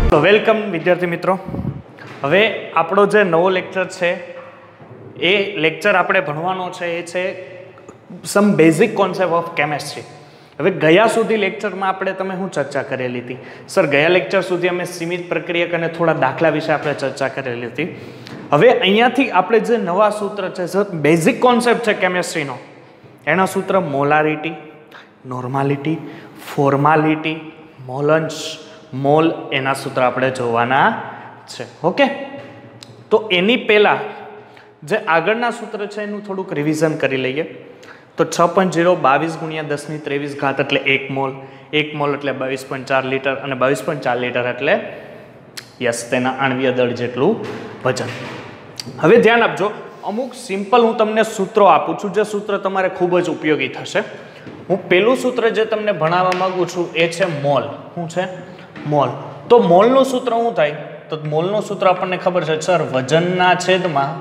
તો વેલકમ વિદ્યાર્થી મિત્રો. હવે આપણો જે નવો લેક્ચર છે એ લેક્ચર આપણે ભણવાનો છે એ છે some basic concept of chemistry. હવે ગયા સુધી લેક્ચરમાં આપણે તમે શું ચર્ચા કરેલી હતી? સર ગયા લેક્ચર સુધી અમે સીમિત પ્રક્રિયક અને થોડા દાખલા વિશે આપણે ચર્ચા કરેલી હતી. હવે અહીંયાથી આપણે જે નવા સૂત્ર છે, બેઝિક કોન્સેપ્ટ છે કેમેસ્ટ્રીનો, એના સૂત્ર મોલારિટી, નોર્માલિટી, ફોર્માલિટી, મોલન્સ, મોલ, એના સૂત્ર આપણે જોવાના છે. ઓકે, તો એની પહેલા જે આગળના સૂત્ર છે એનું થોડુંક રિવિઝન કરી લઈએ. તો 6.0 22 × 10⁻23 એટલે 1 મોલ. 1 મોલ એટલે 22.4 લીટર અને 22.4 લીટર એટલે યસ તેના આણ્વીય દળ જેટલું વજન. હવે ધ્યાન આપજો, અમુક સિમ્પલ હું તમને સૂત્રો આપું છું જે સૂત્ર તમારે ખૂબ જ ઉપયોગી થશે. હું પેલું સૂત્ર જે તમને ભણાવવા માંગુ છું એ છે મોલ. શું છે? મોલ. તો મોલનું સૂત્ર શું થાય? તો મોલનું સૂત્ર આપણને ખબર છે સર, વજનના છેદમાં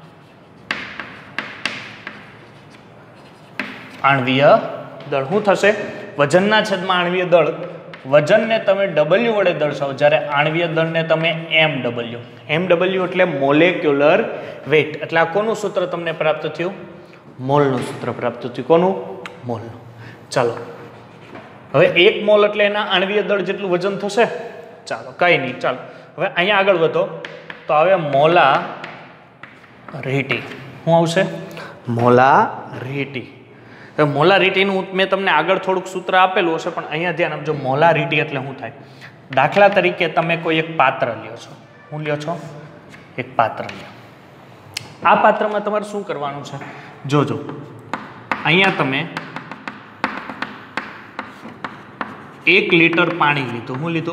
આણ્વીય દળ. શું થશે? વજનના છેદમાં આણ્વીય દળ. વજનને તમે W વડે દર્શાવો, જ્યારે આણ્વીય દળને તમે MW. MW એટલે મોલેક્યુલર વેઇટ. એટલે આ કોનું સૂત્ર તમને પ્રાપ્ત થયું? મોલનું સૂત્ર પ્રાપ્ત થયું. કોનું? મોલનું. ચાલો, હવે 1 મોલ એટલે એના આણ્વીય દળ જેટલું વજન થશે. ચાલો કઈ નહીં, ચાલો હવે અહીંયા આગળ વધો. તો હવે મોલારિટી. શું આવશે? મોલારિટી. હવે મોલારિટીનું મેં તમને આગળ થોડુંક સૂત્ર આપેલું હશે, પણ અહીંયા ધ્યાન આપજો. મોલારિટી એટલે શું થાય? દાખલા તરીકે તમે કોઈ એક પાત્ર લ્યો છો. શું લ્યો છો? એક પાત્ર લ્યો. આ પાત્રમાં તમારે શું કરવાનું છે? જોજો, અહીંયા તમે 1 લીટર પાણી લીધું. શું લીધું?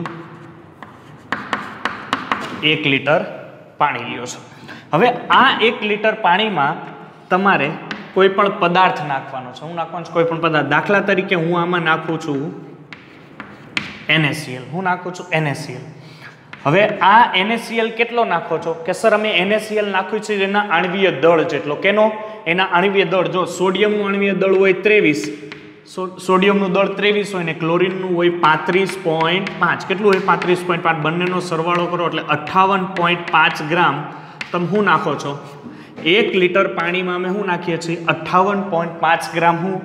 1 લીટર પાણી લ્યો છો. હવે આ 1 લીટર પાણીમાં તમારે કોઈ પણ પદાર્થ નાખવાનો છે. હું નાખવાનું છે કોઈ પણ પદાર્થ. દાખલા તરીકે હું આમાં નાખું છું NaCl. હું નાખું છું NaCl. હવે આ NaCl કેટલો નાખો છો? કે સર અમે NaCl નાખ્યું છે એના આણ્વીય દળ જેટલો. કેનો? એના આણ્વીય દળ. જો સોડિયમનું આણ્વીય દળ હોય 23, સોડિયમનું દળ 23 હોય ને ક્લોરીનનું હોય 35.5. કેટલું હોય? 35.5. બંનેનો સરવાળો કરો એટલે 58.5 ગ્રામ તમે શું નાખો છો? 1 લીટર પાણીમાં અમે શું નાખીએ છીએ? 58.5 ગ્રામ શું?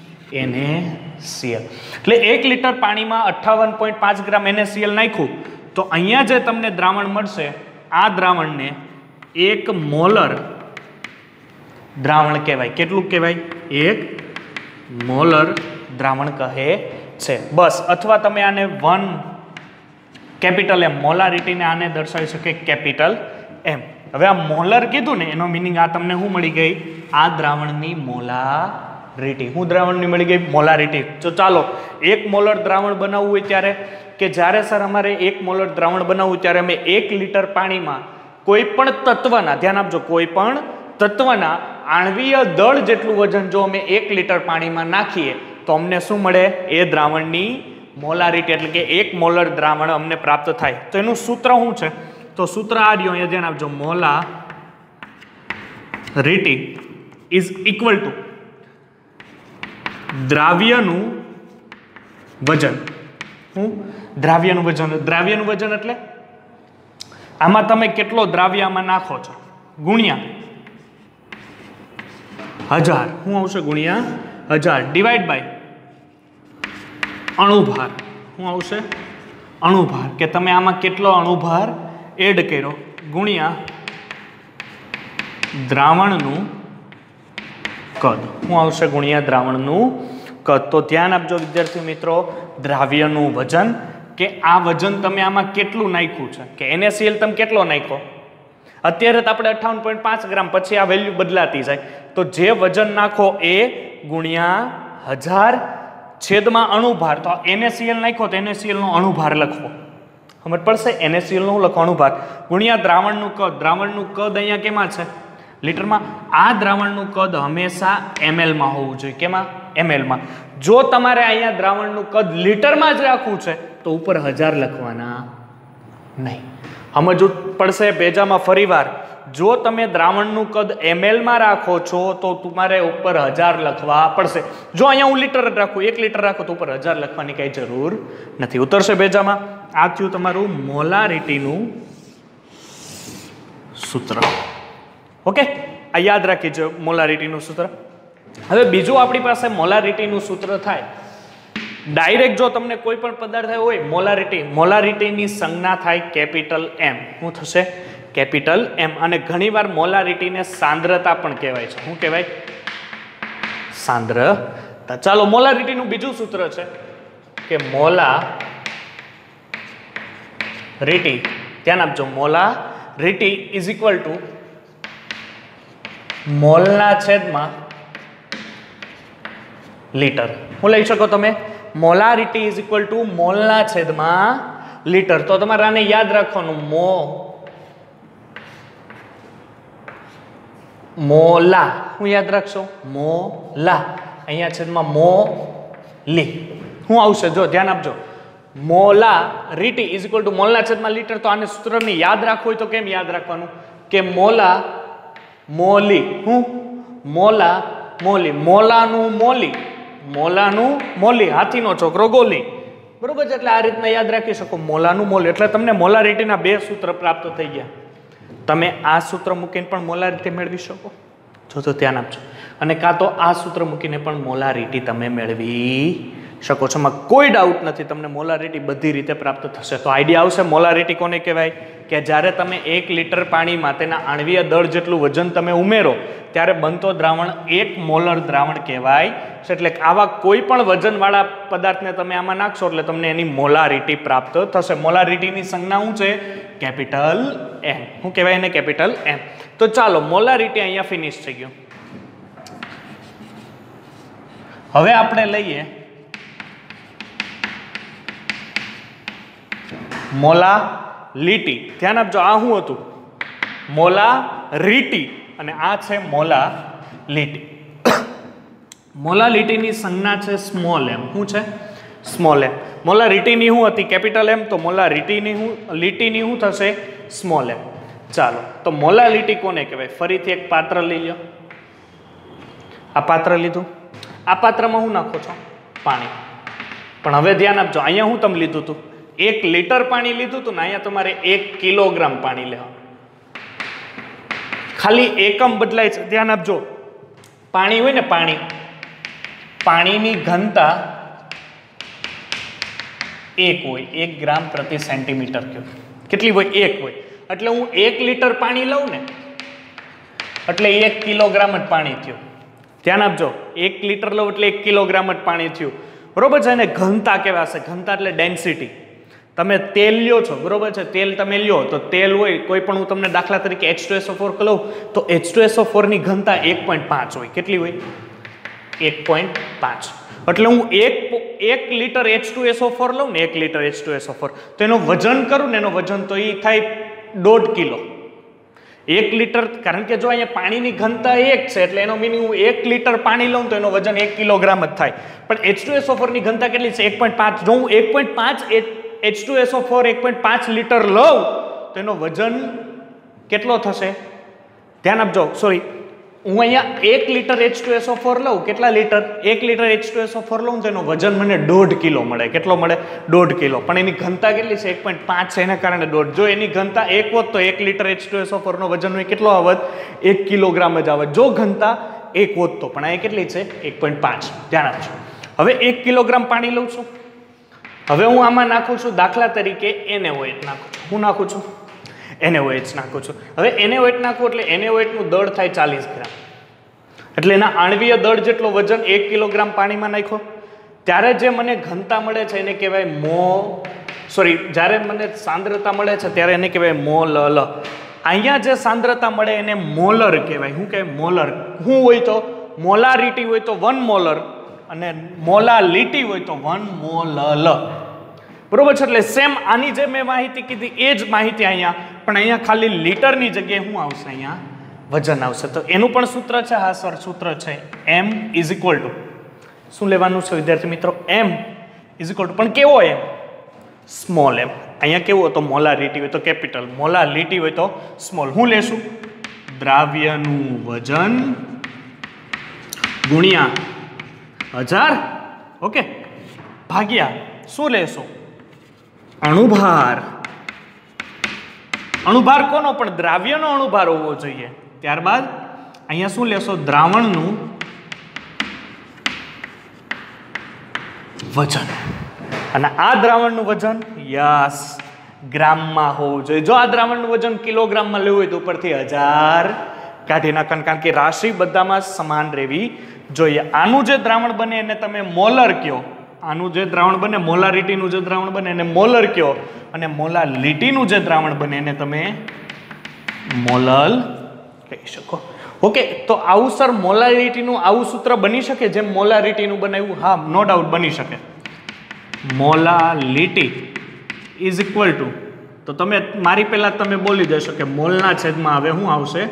NaCl. એટલે 1 લીટર પાણીમાં 58.5 ગ્રામ NaCl નાખ્યું તો અહીંયા જે તમને દ્રાવણ મળશે, આ દ્રાવણને 1 મોલર દ્રાવણ કહેવાય. કેટલું કહેવાય? 1 મોલર દ્રાવણ કહે છે. બસ. અથવા તમે આને 1 કેપિટલ M, મોલારિટીને આને દર્શાવી શકે કેપિટલ M. હવે આ મોલર કીધું ને, એનો મિનિંગ આ તમને શું મળી ગઈ? આ દ્રાવણની મોલારિટી. શું દ્રાવણની મળી ગઈ? મોલારિટી. તો ચાલો, 1 મોલર દ્રાવણ બનાવવું હોય ત્યારે, કે જ્યારે સર અમારે 1 મોલર દ્રાવણ બનાવવું ત્યારે અમે 1 લીટર પાણીમાં કોઈ પણ તત્વના, ધ્યાન આપજો, કોઈ પણ તત્વના આણ્વીય દળ જેટલું વજન જો અમે 1 લીટર પાણીમાં નાખીએ તો અમને શું મળે? એ દ્રાવણની મોલારિટી, એટલે કે 1 મોલર દ્રાવણ અમને પ્રાપ્ત થાય. તો એનું સૂત્ર શું છે? તો સૂત્ર આ રહ્યું, અહીંયા ધ્યાન આપજો. મોલારિટી ઇઝ ઇક્વલ ટુ દ્રાવ્યનું વજન. શું? દ્રાવ્યનું વજન. દ્રાવ્યનું વજન એટલે આમાં તમે કેટલો દ્રાવ્ય આમાં નાખો છો ગુણ્યા 1000. શું આવશે? ગુણ્યા 1000 ડિવાઈડ બાય અણુભાર. શું આવશે? અણુભાર. કે તમે આમાં કેટલો અણુભાર એડ કર્યો ગુણ્યા દ્રાવણનું કદ. શું આવશે? ગુણ્યા દ્રાવણનું કદ. તો ધ્યાન આપજો વિદ્યાર્થી મિત્રો, દ્રાવ્યનું વજન, કે આ વજન તમે આમાં કેટલું નાખ્યું છે. કે NaCl તમે કેટલો નાખ્યો? અત્યારે તો આપણે 58.5 ગ્રામ, પછી આ વેલ્યુ બદલાતી જાય. તો જે વજન નાખો એ ગુણ્યા 1000 છેદમાં અણુભાર. તો NaCl નાખ્યો તો NaCl નો અણુભાર લખવો. સમજ પડશે? NaCl નું લખવાનું ભાર ગુણ્યા દ્રાવણનું કદ. દ્રાવણનું કદ અહીંયા કેમાં છે? લીટરમાં. આ દ્રાવણનું કદ હંમેશા ml માં હોવું જોઈએ. કેમાં? ml માં. જો તમારે અહીંયા દ્રાવણનું કદ લીટરમાં જ રાખવું છે તો ઉપર 1000 લખવાના નહીં. સમજવું પડશે ભેજામાં ફરીવાર. જો તમે દ્રાવણનું કદ ml માં રાખો છો તો તમારે ઉપર 1000 લખવા પડશે. જો અહીંયા હું લીટર જ રાખું, 1 લીટર રાખું તો ઉપર 1000 લખવાની કઈ જરૂર નથી. ઉતરશે ભેજામાં? આ થયું તમારું મોલારિટીનું સૂત્ર. ઓકે, આ યાદ રાખીજો મોલારિટીનું સૂત્ર. હવે બીજું આપણી પાસે મોલારિટીનું સૂત્ર થાય. ડાયરેક્ટ જો તમને કોઈ પણ પદાર્થ હોય મોલારિટીની સંજ્ઞા થાય કેપિટલ એમ. શું થશે? Capital M. અને ઘણીવાર મોલારિટીને સાંદ્રતા પણ કહેવાય છે. શું કહેવાય? સાંદ્રતા. ચાલો, મોલારિટીનું બીજું સૂત્ર છે કે મોલારિટી, ધ્યાન આપજો, મોલારિટી ઇઝ ઇક્વલ ટુ મોલના છેદમાં લીટર. હું લઈ શકો તમે? મોલારિટી ઇઝ ઇક્વલ ટુ મોલના છેદમાં લીટર. તો તમારે આને યાદ રાખવાનું, મોલા. હું યાદ રાખશો? મોલા. અહીંયા છેદમાં મોલી. શું આવશે? જો ધ્યાન આપજો, મોલારિટી ઇઝ ઇક્વલ ટુ મોલના છેદમાં લીટર. તો આને સૂત્રને યાદ રાખવું હોય તો કેમ યાદ રાખવાનું? કે મોલા મોલી. હું મોલા મોલી. મોલાનું મોલી, હાથીનો છોકરો ગોલી. બરોબર છે? એટલે આ રીતના યાદ રાખી શકો, મોલાનું મોલી. એટલે તમને મોલારિટીના બે સૂત્ર પ્રાપ્ત થઈ ગયા. તમે આ સૂત્ર મૂકીને પણ મોલારિટી મેળવી શકો છો, તો ધ્યાન આપજો. અને કાં તો આ સૂત્ર મૂકીને પણ મોલારિટી તમે મેળવી શકો છો. એમાં કોઈ ડાઉટ નથી, તમને મોલારિટી બધી રીતે પ્રાપ્ત થશે. તો આઈડિયા આવશે એટલે કોને કહેવાય? કે જ્યારે તમે 1 લીટર પાણીમાં તેના આણ્વીય દળ જેટલું વજન તમે ઉમેરો ત્યારે બનતો દ્રાવણ 1 મોલર દ્રાવણ કહેવાય છે. એટલે આવા કોઈ પણ વજનવાળા પદાર્થને તમે આમાં નાખશો એટલે તમને એની મોલારિટી પ્રાપ્ત થશે. મોલારિટીની સંજ્ઞા શું છે? Capital M. શું કહેવાય એને? Capital M. તો ચાલો, મોલારિટી અહીંયા ફિનિશ થઈ ગયું. હવે આપણે લઈએ મોલાલિટી. ધ્યાન આપજો, આ શું હતું? મોલારિટી. અને આ છે મોલાલિટી. મોલાલિટીની સંજ્ઞા છે સ્મોલ એમ. શું છે? સ્મોલ એમ. મોલારિટીની શું હતી? Capital M. તો મોલારિટીની લીટીની શું થશે? Small M. ચાલો, તો મોલાલિટી કોને કહેવાય? ફરીથી એક પાત્ર લઈ લો. આ પાત્ર લીધું. આ પાત્રમાં હું નાખો છો? પાણી. પણ હવે ધ્યાન આપજો, અહીંયા હું તમે લીધું હતું? 1 લીટર પાણી લીધું હતું ને, અહીંયા તમારે 1 કિલોગ્રામ પાણી લેવાનું. ખાલી એકમ બદલાય છે. ધ્યાન આપજો, પાણી હોય ને, પાણીની ઘનતા 1 હોય, 1 ગ્રામ પ્રતિ સેન્ટીમીટર ક્યુબ. કેટલી હોય? 1 હોય. એટલે હું 1 લીટર પાણી લઉં ને એટલે 1 કિલોગ્રામ જ પાણી થયું. ધ્યાન આપજો, 1 લીટર લઉં એટલે 1 કિલોગ્રામ જ પાણી થયું. બરોબર છે? એને ઘનતા કહેવાશે. ઘનતા એટલે ડેન્સિટી. તમે તેલ લ્યો છો, બરોબર છે? તેલ તમે લ્યો તો તેલ હોય કોઈ પણ, હું તમને દાખલા તરીકે H2SO4 લઉં તો H2SO4 ની ઘનતા 1.5 હોય. કેટલી હોય? 1.5. એટલે હું 1 લીટર H2SO4 લઉં ને, 1 લીટર H2SO4, તો એનો વજન કરું ને, એનો વજન તો એ થાય 1.5 કિલો. 1 લીટર, કારણ કે જો અહીંયા પાણીની ઘનતા 1 છે એટલે એનો મિનિંગ હું 1 લીટર પાણી લઉં તો એનો વજન 1 કિલોગ્રામ જ થાય. પણ H2SO4 ની ઘનતા કેટલી છે? 1.5. જો હું 1.5 H2SO4 1.5 લીટર લઉં તો એનો વજન કેટલો થશે? ધ્યાન આપજો, સોરી, હું અહીંયા 1 લીટર H2SO4 લઉં. કેટલા લીટર? 1 લીટર H2SO4 લઉં તો એનો વજન મને 1.5 કિલો મળે. કેટલો મળે? 1.5 કિલો. પણ એની ઘનતા કેટલી છે? 1.5 છે, એના કારણે 1.5. જો એની ઘનતા 1 હોત તો 1 લીટર H2SO4 નો વજન કેટલો આવત? 1 કિલોગ્રામ જ આવત. જો ઘનતા 1 હોત તો. પણ આ કેટલી છે? 1.5. ધ્યાન આપજો. હવે 1 કિલોગ્રામ પાણી લઉં છું. હવે હું આમાં નાખું છું દાખલા તરીકે NaOH નાખું છું. હું નાખું છું? NaOH નાખું છું. હવે NaOH નાખું એટલે NaOH નું દળ થાય 40 ગ્રામ. એટલે એના આણ્વીય દળ જેટલો વજન 1 કિલોગ્રામ પાણીમાં નાખ્યો ત્યારે જે મને ઘનતા મળે છે એને કહેવાય જ્યારે મને સાંદ્રતા મળે છે ત્યારે એને કહેવાય મોલ. અહીંયા જે સાંદ્રતા મળે એને મોલર કહેવાય. શું કહેવાય? મોલર. શું હોય તો? મોલારિટી હોય તો 1 મોલર અને મોલાલિટી હોય તો 1 મોલલ. બરોબર છે? એટલે સેમ આની જે મેં માહિતી કીધી એ જ માહિતી અહીંયા, પણ અહીંયા ખાલી લીટરની જગ્યાએ શું આવશે? અહીંયા વજન આવશે. તો એનું પણ સૂત્ર છે. હા સર, સૂત્ર છે M ઇઝ ઇક્વલ ટુ, શું લેવાનું છે વિદ્યાર્થી મિત્રો? M ઇઝ ઇક્વલ ટુ, પણ કેવો M? Small m. અહીંયા કેવું હતો? મોલારિટી હોય તો કેપિટલ, મોલાલિટી હોય તો સ્મોલ. શું લેશું? દ્રાવ્યનું વજન ગુણ્યા 1000, ઓકે, ભાગ્યા શું લેશો? અણુભાર, અણુભાર કોનો? પણ દ્રાવ્યનો અણુભાર હોવો જોઈએ. ત્યારબાદ અહીંયા શું લેશો? દ્રાવણનું વજન. અને આ દ્રાવણનું વજન યસ ગ્રામમાં હોવું જોઈએ. જો આ દ્રાવણનું વજન કિલોગ્રામમાં લેવું હોય તો ઉપરથી 1000 કાઢી નાખવાનું, કારણ કે રાશિ બધામાં સમાન રહેવી જોઈએ. આનું જે દ્રાવણ બને એને તમે મોલર કહો. આનું જે દ્રાવણ બને, મોલારિટીનું જે દ્રાવણ બને એને મોલર કહો, અને મોલાલિટીનું જે દ્રાવણ બને એને તમે મોલલ કહી શકો. ઓકે, તો આવું સર મોલારિટીનું આવું સૂત્ર બની શકે જેમ મોલારિટીનું બનાવ્યું? હા, નો ડાઉટ બની શકે. મોલાલિટી ઇઝ ઇક્વલ ટુ, તો તમે મારી પહેલા તમે બોલી દેશો કે મોલના છેદમાં હવે શું આવશે?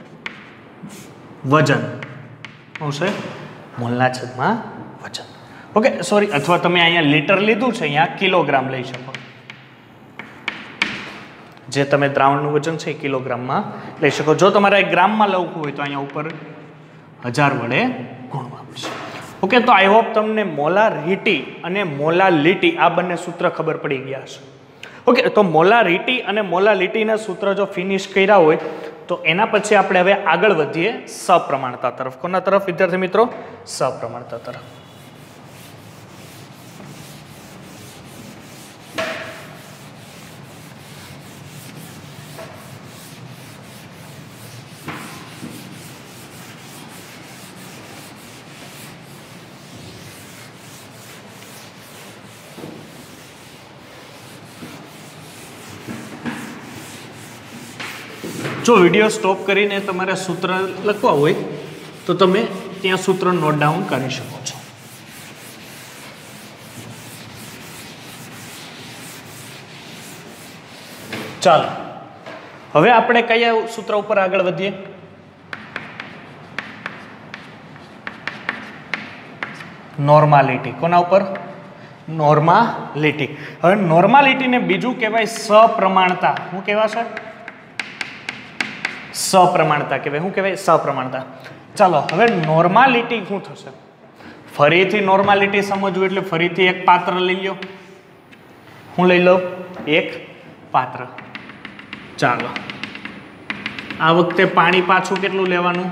વજન આવશે. મોલના છેદમાં વજન. ઓકે, સોરી, અથવા તમે અહીંયા લીટર લીધું છે, અહીંયા કિલોગ્રામ લઈ શકો. જે તમે દ્રાવણનું વજન છે એ કિલોગ્રામમાં લઈ શકો. જો તમારે ગ્રામમાં લખવું હોય તો અહીંયા ઉપર 1000 વડે ગુણવા પડશે. ઓકે, તો આઈ હોપ તમને મોલારિટી અને મોલાલિટી આ બંને સૂત્ર ખબર પડી ગયા છે. ઓકે, તો મોલારિટી અને મોલાલિટીના સૂત્ર જો ફિનિશ કર્યા હોય તો એના પછી આપણે હવે આગળ વધીએ સપ્રમાણતા તરફ. કોના તરફ વિદ્યાર્થી મિત્રો? સપ્રમાણતા તરફ. જો વિડીયો સ્ટોપ કરીને તમારે સૂત્ર લખવા હોય તો તમે ત્યાં સૂત્ર નોટ ડાઉન કરી શકો છો. ચાલો હવે આપણે કયા સૂત્ર ઉપર આગળ વધીએ? નોર્માલિટી. કોના ઉપર? નોર્માલિટી. હવે નોર્માલિટીને બીજું કહેવાય સપ્રમાણતા. શું કહેવાશે? સપ્રમાણતા કહેવાય. શું કહેવાય? સપ્રમાણતા. ચાલો હવે નોર્માલિટી શું થશે? ફરીથી નોર્માલિટી સમજવું એટલે ફરીથી એક પાત્ર લઈ લો. હું લઈ લઉં એક પાત્ર. ચાલો આ વખતે પાણી પાછું કેટલું લેવાનું?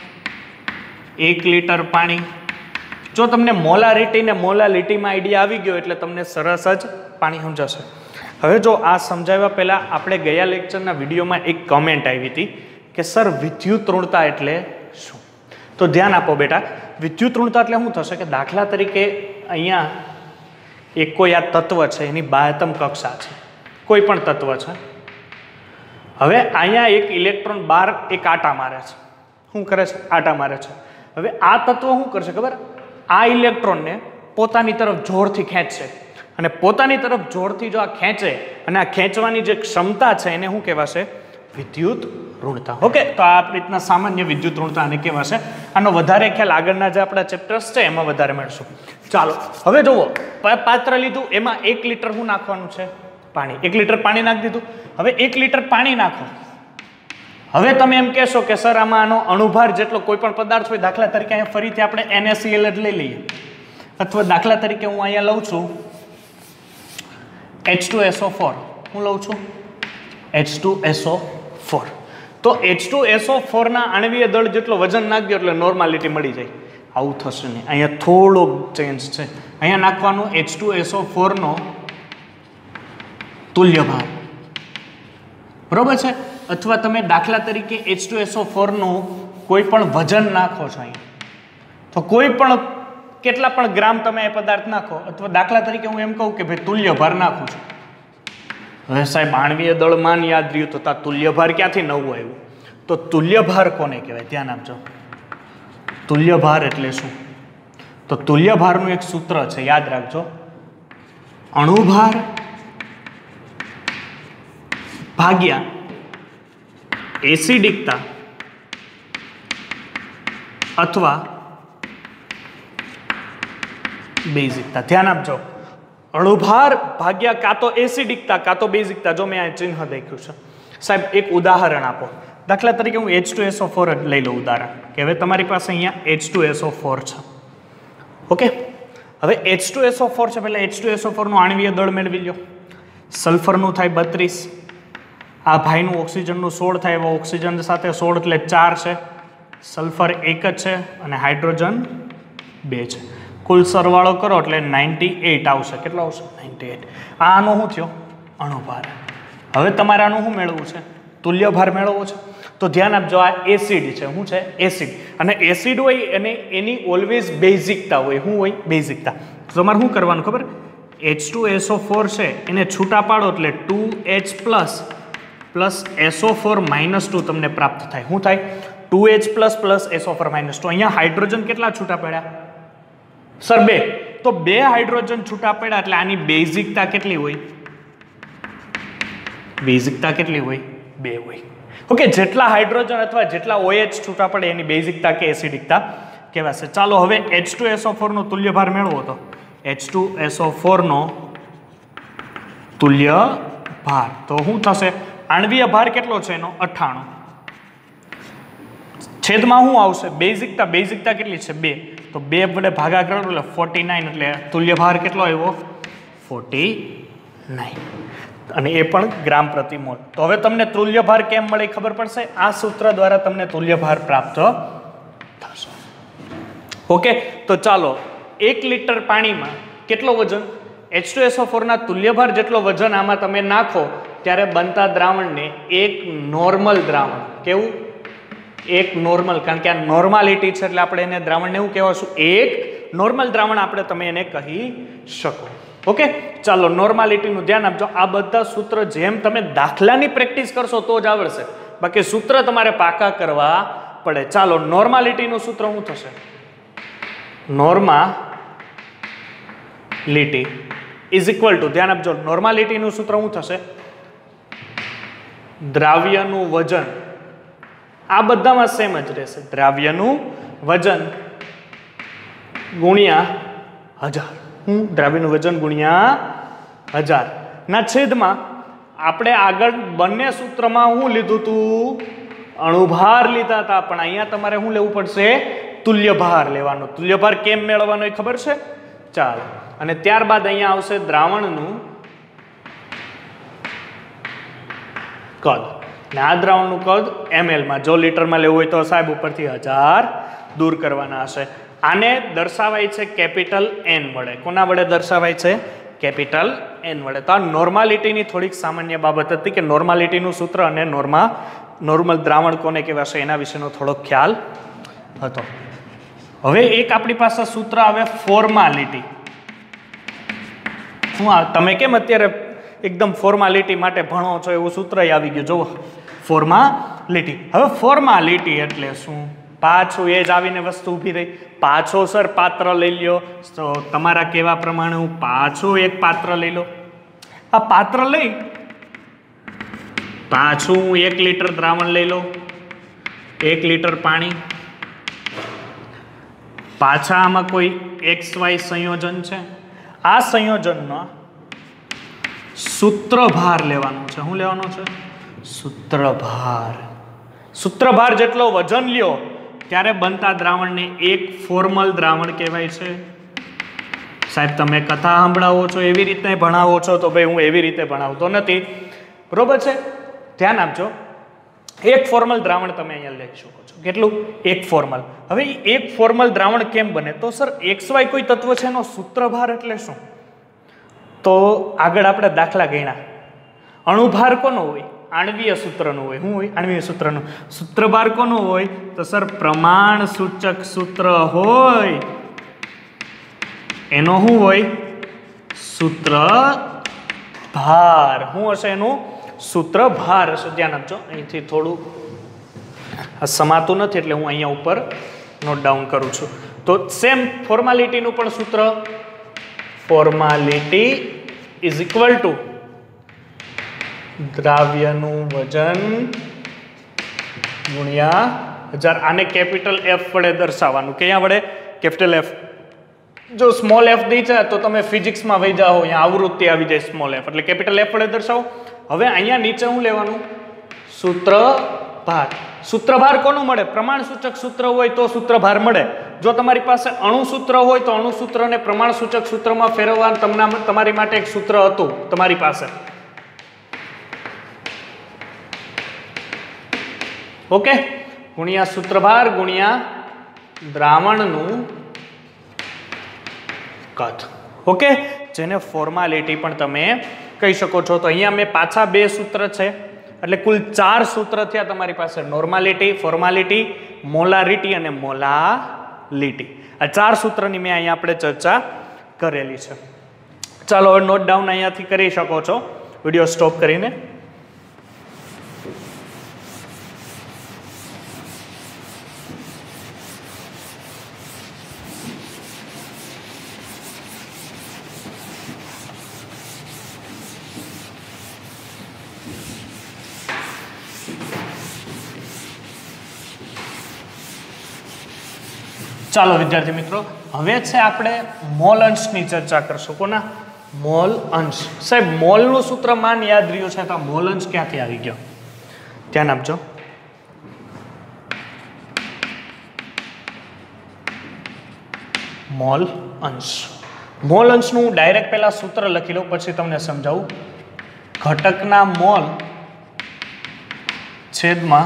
1 લીટર પાણી. જો તમને મોલારિટી ને મોલાલિટીમાં આઈડિયા આવી ગયો એટલે તમને સરસ જ પાણી સમજાશે. હવે જો આ સમજાવ્યા પહેલા આપણે ગયા લેક્ચરના વિડીયોમાં એક કમેન્ટ આવી હતી કે સર વિદ્યુત ઋણતા એટલે શું? તો ધ્યાન આપો બેટા. વિદ્યુત ઋણતા એટલે શું થશે કે દાખલા તરીકે અહીંયા એક કોઈ આ તત્વ છે, એની બાહ્યતમ કક્ષા છે, કોઈ પણ તત્વ છે. હવે અહીંયા એક ઇલેક્ટ્રોન બહાર એક આટા મારે છે. શું કરે છે? આટા મારે છે. હવે આ તત્વ શું કરશે ખબર? આ ઇલેક્ટ્રોનને પોતાની તરફ જોરથી ખેંચશે, અને પોતાની તરફ જોરથી જો આ ખેંચે અને આ ખેંચવાની જે ક્ષમતા છે એને શું કહેવાશે? વિદ્યુત ઋણતા. ઓકે, તો આ રીતના સામાન્ય વિદ્યુત ઋણતા આને કહેવાશે. આનો વધારે ખ્યાલ આગળના જે આપણા ચેપ્ટર્સ છે એમાં વધારે મળશું. ચાલો હવે જુઓ, પાત્ર લીધું, એમાં 1 લીટર શું નાખવાનું છે? પાણી. 1 લીટર પાણી નાખી દીધું. હવે 1 લીટર પાણી નાખો. હવે તમે એમ કહેશો કે સર આમાં આનો અણુભાર જેટલો કોઈ પણ પદાર્થ હોય, દાખલા તરીકે અહીંયા ફરીથી આપણે NaCl જ લઈ લઈએ, અથવા દાખલા તરીકે હું અહીંયા લઉં છું H2SO4. હું લઉં છું H2SO4. તો H2SO4 ના આણ્વીય દળ જેટલો વજન નાખી દો એટલે નોર્માલિટી મળી જાય. આવું થશે નહીં. અહીંયા થોડો ચેન્જ છે. અહીંયા નાખવાનું H2SO4 નો તુલ્ય ભાર. બરોબર છે? અથવા તમે દાખલા તરીકે H2SO4 નું કોઈ પણ વજન નાખો છો અહીંયા, તો કોઈ પણ કેટલા પણ ગ્રામ તમે એ પદાર્થ નાખો, અથવા દાખલા તરીકે હું એમ કહું કે ભાઈ તુલ્ય ભાર નાખું છું. હવે સાહેબ આણ્વીય દળમાન યાદ રહ્યું તો તુલ્ય ભાર ક્યાંથી નવું આવ્યું? તો તુલ્ય ભાર કોને કહેવાય? ધ્યાન આપજો. તુલ્ય ભાર એટલે શું? તો તુલ્ય ભારનું એક સૂત્ર છે, યાદ રાખજો. અણુભાર ભાગ્યા એસિડિકતા અથવા બેઝિકતા. ધ્યાન આપજો. અણુભાર ભાગ્યા કાં તો એસિડિકતા કાં તો બેઝિકતા. જો મેં આ ચિહ્ન દેખ્યું છે. સાહેબ એક ઉદાહરણ આપો. દાખલા તરીકે હું H2SO4 જ લઈ લઉં ઉદાહરણ, કે હવે તમારી પાસે અહીંયા H2SO4 છે. ઓકે, હવે H2SO4 છે, પહેલા H2SO4 નું આણ્વીય દળ મેળવી લો. સલ્ફરનું થાય 32, આ ભાઈનું ઓક્સિજનનું 16 થાય, એવા ઓક્સિજન સાથે 16 એટલે 4 છે, સલ્ફર 1 જ છે અને હાઇડ્રોજન 2 છે. કુલ સરવાળો કરો એટલે 98 આવશે. કેટલો આવશે? 98. આનો શું થયો? અણુભાર. હવે તમારે આનું શું મેળવવું છે? તુલ્ય ભાર મેળવવો છે. તો ધ્યાન આપજો, આ એસિડ છે. શું છે? એસિડ. અને એસિડ હોય અને એની ઓલવેઝ બેઝિકતા હોય. શું હોય? બેઝિકતા. તો તમારે શું કરવાનું ખબર? H2SO4 છે એને છૂટા પાડો એટલે 2H પ્લસ SO4 -2 તમને પ્રાપ્ત થાય. શું થાય? 2H plus SO4 -2. અહીંયા હાઇડ્રોજન કેટલા છૂટા પડ્યા સર? 2. તો 2 હાઇડ્રોજન છૂટા પડ્યા એટલે આની બેઝિકતા કેટલી હોય? બેઝિકતા કેટલી હોય? 2 હોય. ઓકે, જેટલા હાઇડ્રોજન અથવા જેટલા OH છૂટા પડે એની બેઝિકતા કે એસિડિકતા કહેવાશે. ચાલો હવે H2SO4 નો તુલ્ય ભાર મેળવો. તો H2SO4 નો તુલ્ય ભાર તો શું થશે? આણ્વીય ભાર કેટલો છે એનો? 98. છેદમાં શું આવશે? બેઝિકતા કેટલી છે? 2. તો 2 વડે ભાગા કરો એટલે 49, એટલે તુલ્ય ભાર કેટલો આવ્યો? 49. અને એ પણ ગ્રામ પ્રતિ મોલ. તો હવે તમને તુલ્ય ભાર કેમ મળે ખબર પડશે. આ સૂત્ર દ્વારા તમને તુલ્ય ભાર પ્રાપ્ત થશે. ઓકે, તો ચાલો 1 લિટર પાણીમાં કેટલો વજન? H2SO4 ના તુલ્ય ભાર જેટલો વજન આમાં તમે નાખો ત્યારે બનતા દ્રાવણને એક નોર્મલ દ્રાવણ, કેવું? એક નોર્મલ, કારણ કે આ નોર્માલિટી છે એટલે આપણે એને દ્રાવણને એવું કહેવાશું, એક નોર્મલ દ્રાવણ આપણે તમે એને કહી શકો. ઓકે, ચાલો નોર્માલિટીનું ધ્યાન આપજો. આ બધા સૂત્ર જેમ તમે દાખલાની પ્રેક્ટિસ કરશો તો જ આવડશે, બાકી સૂત્ર તમારે પાકા કરવા પડે. ચાલો નોર્માલિટીનું સૂત્ર શું થશે? નોર્માલિટી ઇઝ ઇક્વલ ટુ, ધ્યાન આપજો, નોર્માલિટીનું સૂત્ર શું થશે? દ્રાવ્યનું વજન. આ બધામાં સેમ જ રહેશે. દ્રાવ્યનું વજન ગુણ્યા 1000. દ્રાવ્યનું વજન ગુણ્યા 1000 ના છેદમાં આપણે આગળ બંને સૂત્રમાં શું લીધું હતું? અણુભાર લીધા હતા, પણ અહીંયા તમારે શું લેવું પડશે? તુલ્ય ભાર લેવાનો. તુલ્ય ભાર કેમ મેળવવાનો એ ખબર છે? ચાલો, અને ત્યારબાદ અહીંયા આવશે દ્રાવણનું કદ. ને આ દ્રાવણનું કદ ml માં. જો લીટરમાં લેવું હોય તો સાહેબ ઉપરથી 1000 દૂર કરવાના હશે. આને દર્શાવાય છે કેપિટલ N વડે. કોના વડે દર્શાવાય છે? કેપિટલ N વડે. તો આ નોર્માલિટીની થોડીક સામાન્ય બાબત હતી કે નોર્માલિટીનું સૂત્ર અને નોર્મલ દ્રાવણ કોને કહેવાશે એના વિશેનો થોડોક ખ્યાલ હતો. હવે એક આપણી પાસે સૂત્ર આવે ફોર્માલિટી. તમે કેમ અત્યારે એકદમ ફોર્માલિટી માટે ભણો છો એવું સૂત્ર આવી ગયું. જુઓ, ફોર્માલિટી. હવે ફોર્માલિટી એટલે શું? પાછું એ જ આવીને વસ્તુ ઊભી રહી. પાછો સર પાત્ર લઈ લ્યો. તો તમારા કહેવા પ્રમાણે હું પાછું એક પાત્ર લઈ લો. આ પાત્ર લઈ પાછું 1 લિટર દ્રાવણ લઈ લો, 1 લિટર પાણી. પાછા આમાં કોઈ XY સંયોજન છે. આ સંયોજનનો સૂત્રભાર લેવાનો છે. શું લેવાનો છે? સૂત્રભાર. સૂત્રભાર જેટલો વજન લ્યો ત્યારે બનતા દ્રાવણને એક ફોર્મલ દ્રાવણ કહેવાય છે. સાહેબ તમે કથા સાંભળાવો છો એવી રીતે ભણાવો છો? તો ભાઈ હું એવી રીતે ભણાવતો નથી, બરોબર છે? ધ્યાન આપજો. એક ફોર્મલ દ્રાવણ તમે અહીંયા લખી શકો છો. કેટલું? એક ફોર્મલ. હવે એક ફોર્મલ દ્રાવણ કેમ બને? તો સર XY કોઈ તત્વ છે એનો સૂત્રભાર એટલે શું? તો આગળ આપણે દાખલા ગણ્યા. અણુભાર કોનો હોય? આણ્વીય સૂત્રનું હોય. શું હોય? આણ્વીય સૂત્રનું. સૂત્રભાર કોનો હોય? તો સર પ્રમાણ સૂચક સૂત્ર હોય એનો શું હોય? સૂત્રભાર. શું હશે એનું? સૂત્રભાર હશે. ધ્યાન આપજો. અહીંથી થોડું સમાતું નથી એટલે હું અહીંયા ઉપર નોટ ડાઉન કરું છું. તો સેમ ફોર્માલિટીનું પણ સૂત્ર, ફોર્માલિટી ઇઝ ઇક્વલ ટુ દ્રાવ્યનું વજન ગુણ્યા 1000. આને કેપિટલ F વડે દર્શાવવાનું. કયા વડે? Capital F. જો સ્મોલ f દી છે તો તમે ફિઝિક્સમાં વહી જાઓ, અહીંયા આવૃત્તિ આવી જાય સ્મોલ f, એટલે કેપિટલ F વડે દર્શાવો. હવે અહીંયા નીચે શું લેવાનું? સૂત્રભાર. સૂત્રભાર કોનું મળે? પ્રમાણ સૂચક સૂત્ર હોય તો સૂત્રભાર મળે. જો તમારી પાસે અણુ સૂત્ર હોય તો અણુ સૂત્રને પ્રમાણ સૂચક સૂત્રમાં ફેરવવા તમારી માટે એક સૂત્ર હતું તમારી પાસે. ઓકે, ગુણ્યા સૂત્રભાર ગુણ્યા દ્રાવણનું કદ. ઓકે, જેને ફોર્માલિટી પણ તમે કહી શકો છો. તો અહીંયા મેં પાછા 2 સૂત્ર છે એટલે કુલ 4 સૂત્ર થયા તમારી પાસે. નોર્માલિટી, ફોર્માલિટી, મોલારિટી અને મોલાલિટી. આ 4 સૂત્રની મેં અહીંયા આપણે ચર્ચા કરેલી છે. ચાલો હવે નોટ ડાઉન અહીંયાથી કરી શકો છો વિડીયો સ્ટોપ કરીને. ચાલો વિદ્યાર્થી મિત્રો, હવે છે આપણે મોલ અંશની ચર્ચા કરશું. કોના? મોલ અંશ. સાહેબ મોલનું સૂત્ર માન યાદ રહ્યું છે, તો મોલ અંશ ક્યાંથી આવી ગયો? ધ્યાન આપજો. મોલ અંશ. મોલ અંશનું હું ડાયરેક્ટ પહેલા સૂત્ર લખી લઉં, પછી તમને સમજાવું. ઘટકના મોલ છેદમાં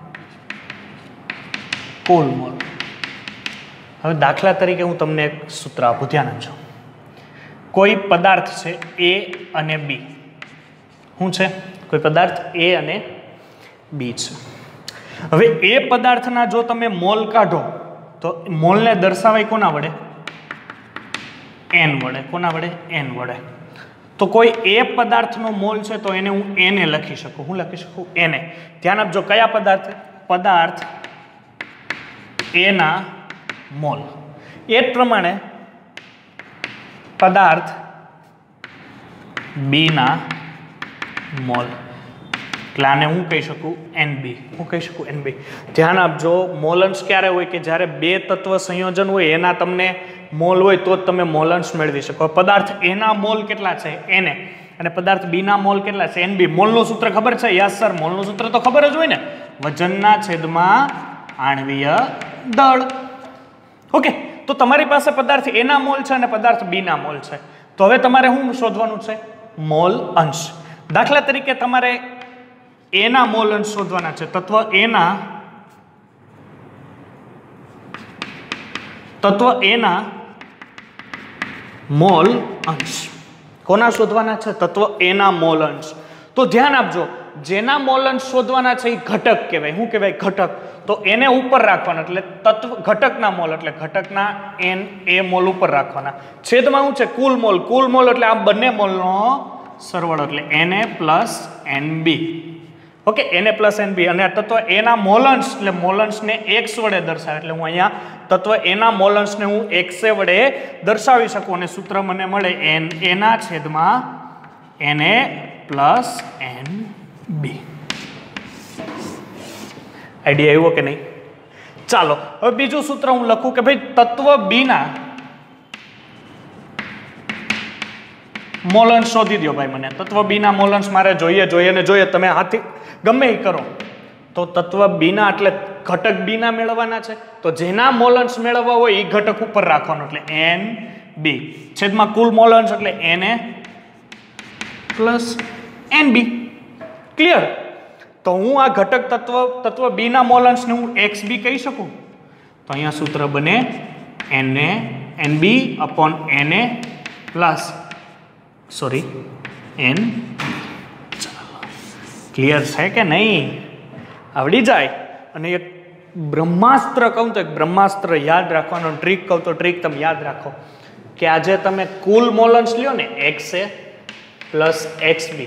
કુલ મોલ. હવે દાખલા તરીકે હું તમને એક સૂત્ર આપું, ધ્યાન આપજો. કોઈ પદાર્થ છે A અને B. શું છે? કોઈ પદાર્થ A અને B છે. હવે એ પદાર્થના જો તમે મોલ કાઢો તો મોલને દર્શાવાય કોના વડે? N વડે. કોના વડે? N વડે. તો કોઈ એ પદાર્થનો મોલ છે તો એને હું Na લખી શકું. હું લખી શકું Na. ધ્યાન આપજો, કયા પદાર્થ? પદાર્થ A ના મોલ. એ જ પ્રમાણે પદાર્થ B ના મોલ. એટલે આને હું કહી શકું NB. હું કહી શકું NB. ધ્યાન આપજો, મોલ અંશ ક્યારે હોય કે જ્યારે 2 તત્વ સંયોજન હોય એના તમને મોલ હોય તો જ તમે મોલ અંશ મેળવી શકો. પદાર્થ A ના મોલ કેટલા છે? Na. અને પદાર્થ B ના મોલ કેટલા છે? NB. મોલનું સૂત્ર ખબર છે? યસ સર, મોલનું સૂત્ર તો ખબર જ હોય ને. વજનના છેદમાં આણ્વીય દળ. ઓકે, તો તમારી પાસે પદાર્થ A ના મોલ છે અને પદાર્થ B ના મોલ છે. તો હવે તમારે શું શોધવાનું છે? મોલ અંશ. દાખલા તરીકે તમારે A ના મોલ અંશ શોધવાના છે. તત્વ A ના મોલ અંશ. કોના શોધવાના છે? તત્વ A ના મોલ અંશ. તો ધ્યાન આપજો, જેના મોલ અંશ શોધવાના છે એ ઘટક કહેવાય. શું કહેવાય? ઘટક. તો એને ઉપર રાખવાના, એટલે તત્વ ઘટકના મોલ, એટલે ઘટકના A મોલ ઉપર રાખવાના. છેદમાં શું છે? કુલ મોલ. કુલ મોલ એટલે આ બંને મોલનો સરવાળો, એટલે Na plus NB. Okay, Na plus NB. અને આ તત્વ A ના મોલ અંશ, એટલે મોલ અંશને x વડે દર્શાવે. એટલે હું અહીંયા તત્વ A ના મોલ અંશને હું x વડે દર્શાવી શકું અને સૂત્ર મને મળે Na ના છેદમાં Na પ્લસ NB. આઈડિયા આવ્યો કે નહીં? ચાલો હવે બીજું સૂત્ર હું લખું કે ભાઈ તત્વ B ના મોલ અંશ શોધી દો. ભાઈ મને તત્વ B ના મોલ અંશ મારે જોઈએ. તમે હાથી ગમે એ કરો તો તત્વ B ના એટલે ઘટક B ના મેળવવાના છે. તો જેના મોલ અંશ મેળવવા હોય એ ઘટક ઉપર રાખવાનો, એટલે NB છેદમાં કુલ મોલ અંશ એટલે Na પ્લસ NB. ક્લિયર? તો હું આ ઘટક તત્વ B ના મોલ અંશને હું XB કહી શકું. તો અહીંયા સૂત્ર બને NB upon Na plus NB. ચાલો, ક્લિયર છે કે નહીં? આવડી જાય. અને એક બ્રહ્માસ્ત્ર કહું તો એક બ્રહ્માસ્ત્ર યાદ રાખવાનો, ટ્રીક કહું તો ટ્રીક તમે યાદ રાખો કે આજે તમે કુલ મોલ અંશ લ્યો ને XA પ્લસ XB,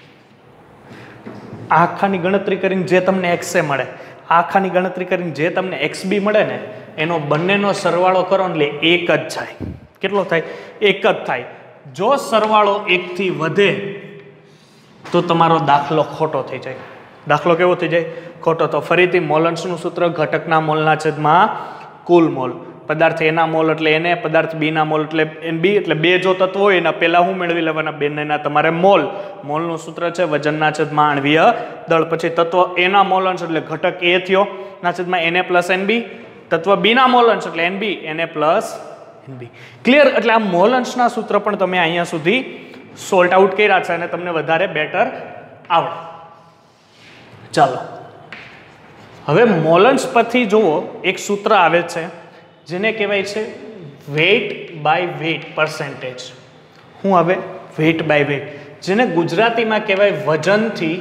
આખાની ગણતરી કરીને જે તમને XA મળે, આખાની ગણતરી કરીને જે તમને XB મળે ને એનો બંનેનો સરવાળો કરો એટલે એક જ થાય. કેટલો થાય? એક જ થાય. જો સરવાળો 1 થી વધે તો તમારો દાખલો ખોટો થઈ જાય. દાખલો કેવો થઈ જાય? ખોટો. તો ફરીથી મોલ અંશનું સૂત્ર ઘટકના મોલના છેદમાં કુલ મોલ. પદાર્થ A ના મોલ એટલે Na, પદાર્થ B ના મોલ એટલે NB. એટલે બે જો તત્વો હોય એના પહેલા હું મેળવી લેવાના? બેના તમારે મોલ. મોલનું સૂત્ર છે વજનના છેદમાં આણ્વીય દળ. પછી તત્વ A ના મોલ અંશ એટલે ઘટક A થયો ના છેદમાં Na પ્લસ NB. તત્વ B ના મોલ અંશ એટલે NB, Na plus NB. Clear? એટલે આ મોલ અંશના સૂત્ર પણ તમે અહીંયા સુધી સોલ્ટ આઉટ કર્યા છે અને તમને વધારે બેટર આવડે. ચાલો હવે મોલન્સ પરથી જુઓ એક સૂત્ર આવે છે જેને કહેવાય છે વેઇટ બાય વેઇટ પર્સેન્ટેજ. હું હવે વેઇટ બાય વેઇટ, જેને ગુજરાતીમાં કહેવાય વજનથી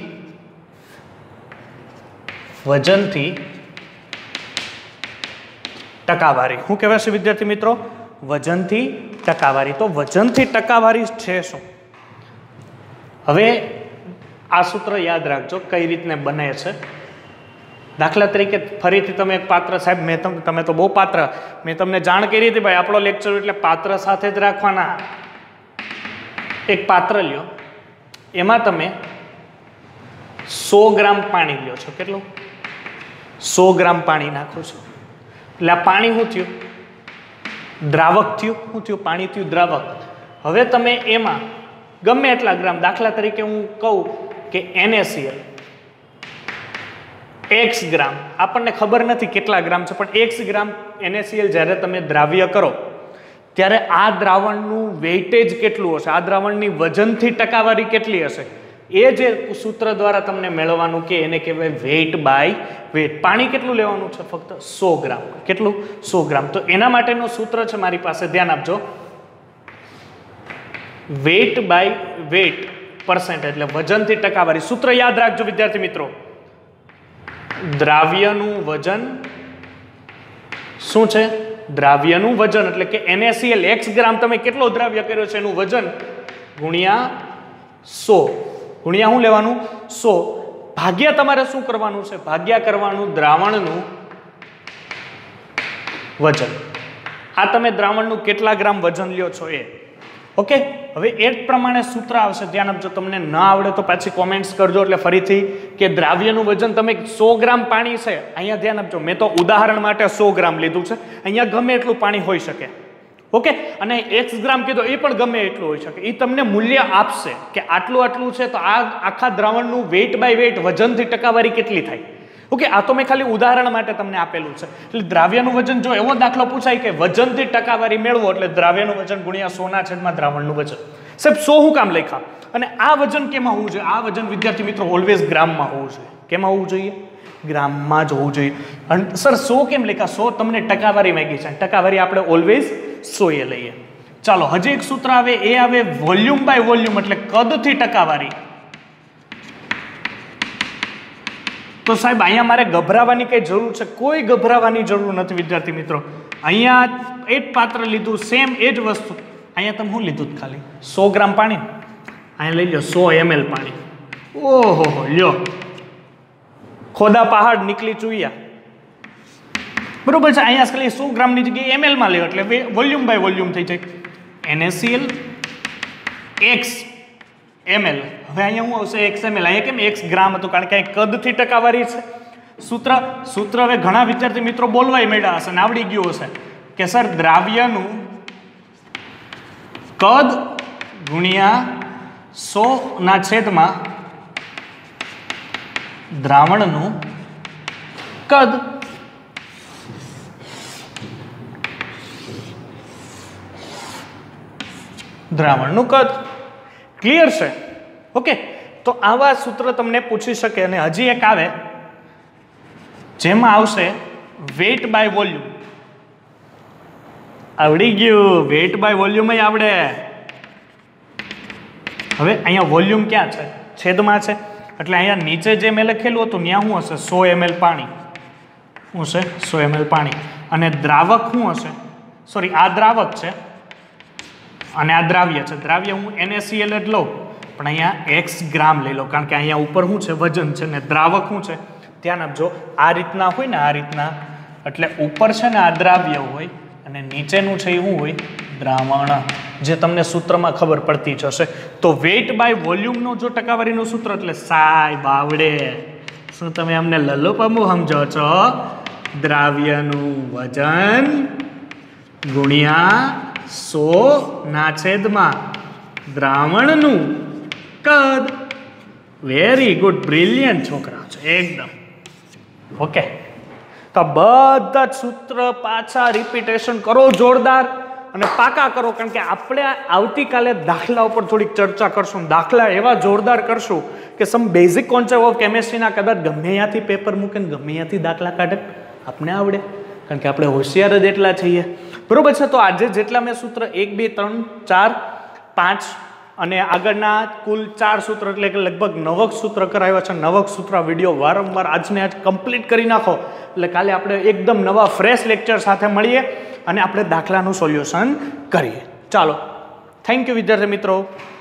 ટકાવારી. શું કહેવાય છે વિદ્યાર્થી મિત્રો? વજનથી ટકાવારી. તો વજનથી ટકાવારી છે શું? હવે આ સૂત્ર યાદ રાખજો કઈ રીતને બને છે. દાખલા તરીકે ફરીથી તમે એક પાત્ર, સાહેબ તમે તો બહુ પાત્ર, મેં તમને જાણ કરી હતી ભાઈ આપણો લેક્ચર એટલે પાત્ર સાથે જ રાખવાના. એક પાત્ર લ્યો, એમાં તમે 100 ગ્રામ પાણી લ્યો છો. કેટલું? 100 ગ્રામ પાણી નાખો છો. એટલે આ પાણી શું થયું? દ્રાવક થયું. શું થયું? પાણી થયું દ્રાવક. હવે તમે એમાં ગમે એટલા ગ્રામ, દાખલા તરીકે હું કહું કે NaCl x ગ્રામ, આપણને ખબર નથી કેટલા ગ્રામ છે, પણ x ગ્રામ NaCl જ્યારે તમે દ્રાવ્ય કરો ત્યારે આ દ્રાવણનું વેઇટેજ કેટલું હશે, આ દ્રાવણની વજનથી ટકાવારી કેટલી હશે, એ જે સૂત્ર દ્વારા તમને મેળવવાનું કે એને કહેવાય વેઇટ બાય વેઇટ. પાણી કેટલું લેવાનું છે? ફક્ત 100 ગ્રામ. કેટલું? 100 ગ્રામ. તો એના માટેનું સૂત્ર છે મારી પાસે, ધ્યાન આપજો. વેઇટ બાય વેઇટ પર્સન્ટ એટલે વજનથી ટકાવારી. સૂત્ર યાદ રાખજો વિદ્યાર્થી મિત્રો. દ્રાવ્યનું વજન શું છે? દ્રાવ્યનું વજન એટલે કે NaCl x ગ્રામ તમે કેટલો દ્રાવ્ય કર્યો છે એનું વજન ગુણ્યા 100. ગુણ્યા શું લેવાનું? 100. ભાગ્યા તમારે શું કરવાનું છે? ભાગ્યા કરવાનું દ્રાવણનું વજન. આ તમે દ્રાવણનું કેટલા ગ્રામ વજન લ્યો છો એ. ઓકે, હવે એ જ પ્રમાણે સૂત્ર આવશે. ધ્યાન આપજો. તમને ન આવડે તો પાછી કોમેન્ટ્સ કરજો એટલે ફરીથી કે દ્રાવ્યનું વજન તમે 100 ગ્રામ પાણી છે, અહીંયા ધ્યાન આપજો, મેં તો ઉદાહરણ માટે 100 ગ્રામ લીધું છે, અહીંયા ગમે એટલું પાણી હોઈ શકે. ઓકે, અને x ગ્રામ કીધો એ પણ ગમે એટલું હોઈ શકે. એ તમને મૂલ્ય આપશે કે આટલું આટલું છે, તો આ આખા દ્રાવણનું વેઇટ બાય વેઇટ વજનથી ટકાવારી કેટલી થાય. ઓકે, આ તો મેં ખાલી ઉદાહરણ માટે તમને આપેલું છે. એટલે દ્રાવ્યનું વજન, જો એવો દાખલો પૂછાય કે વજનથી ટકાવારી મેળવો એટલે દ્રાવ્યનું વજન ગુણ્યા 100 દ્રાવણનું વજન. સાહેબ 100 શું કામ લખ્યા? અને આ વજન કેમાં હોવું જોઈએ? આ વજન વિદ્યાર્થી મિત્રો ઓલવેઝ ગ્રામમાં હોવું જોઈએ. કેમાં હોવું જોઈએ? ગ્રામમાં જ હોવું જોઈએ. અને સર 100 કેમ લખ્યા? 100 તમને ટકાવારી માંગી છે, ટકાવારી આપણે ઓલવેઝ 100 એ લઈએ. ચાલો હજી એક સૂત્ર આવે, એ આવે વોલ્યુમ બાય વોલ્યુમ એટલે કદથી ટકાવારી. તો સાહેબ અહીંયા મારે ગભરાવાની કઈ જરૂર છે? કોઈ ગભરાવાની જરૂર નથી વિદ્યાર્થી મિત્રો. અહીંયા એ જ પાત્ર લીધું, સેમ એ જ વસ્તુ. અહીંયા તમે શું લીધું? ખાલી 100 ગ્રામ પાણી. અહીંયા લઈ લો 100 ml પાણી. ઓહો લ્યો, ખોદા પહાડ નીકળી ચૂયા. બરોબર છે. અહીંયા ખાલી 100 ગ્રામની જગ્યાએ ml માં લેવો એટલે વોલ્યુમ બાય વોલ્યુમ થઈ જાય. NaCl x ml. હવે અહીંયા શું આવશે? x ml. અહીંયા કેમ x ગ્રામ હતું? કારણ કે અહીં કદથી ટકાવારી છે. સૂત્ર હવે ઘણા વિદ્યાર્થી મિત્રો બોલવાય મળ્યા હશે ને આવડી ગયું હશે કે સર દ્રાવ્યનું કદ ગુણ્યા 100 દ્રાવણનું કદ. દ્રાવણનું કદ. ક્લિયર છે? ઓકે, તો આવા સૂત્ર તમને પૂછી શકે. અને હજી એક આવે જેમાં આવશે વેઇટ બાય વોલ્યુમ. આવડી ગયું, વેઇટ બાય વોલ્યુમ આવડે. હવે અહીંયા વોલ્યુમ ક્યાં છે? છેદમાં છે. એટલે અહીંયા નીચે જે મેં લખેલું હતું ત્યાં શું હશે? 100 ml પાણી. શું છે? 100 ml પાણી. અને દ્રાવક શું હશે? સોરી, આ દ્રાવક છે અને આ દ્રાવ્ય છે. દ્રાવ્ય હું NaCl જ લઉં, પણ અહીંયા x ગ્રામ લઈ લો કારણ કે અહીંયા ઉપર શું છે? વજન છે. ને દ્રાવક શું છે? ધ્યાન આપજો, આ રીતના હોય ને, આ રીતના, એટલે ઉપર છે ને આ દ્રાવ્ય હોય અને નીચેનું છે એ શું હોય? દ્રાવણ. જે તમને સૂત્રમાં ખબર પડતી જશે. તો વેઇટ બાય વોલ્યુમનો જો ટકાવારીનું સૂત્ર એટલે સાહેબ આવડે. શું તમે અમને લલ્લુપમુ સમજો છો? દ્રાવ્યનું વજન ગુણ્યા 100 દ્રાવણનું કદ. વેરી ગુડ, બ્રિલિયન્ટ છોકરા છે એકદમ. ઓકે, તો બધા જ સૂત્ર પાછા રિપીટેશન કરો જોરદાર. અને પાકા કરો, કારણ કે આપણે આવતીકાલે દાખલા ઉપર થોડીક ચર્ચા કરશું. દાખલા એવા જોરદાર કરશું કે સમ બેઝિક કોન્સેપ્ટ ઓફ કેમેસ્ટ્રીના કદાચ ગમે ત્યાંથી પેપર મૂકે ને ગમે ત્યાંથી દાખલા કાઢે, આપણે આવડે, કારણ કે આપણે હોશિયાર જ એટલા છીએ. બરોબર છે. તો આજે જેટલા મેં સૂત્ર 1, 2, 3, 4, 5 અને આગળના કુલ 4 સૂત્ર એટલે કે લગભગ 9 સૂત્ર કરાવ્યા છે. 9 સૂત્ર વિડીયો વારંવાર આજને આજ કમ્પ્લીટ કરી નાખો એટલે કાલે આપણે એકદમ નવા ફ્રેશ લેક્ચર સાથે મળીએ અને આપણે દાખલાનું સોલ્યુશન કરીએ. ચાલો, થેન્ક યુ વિદ્યાર્થી મિત્રો.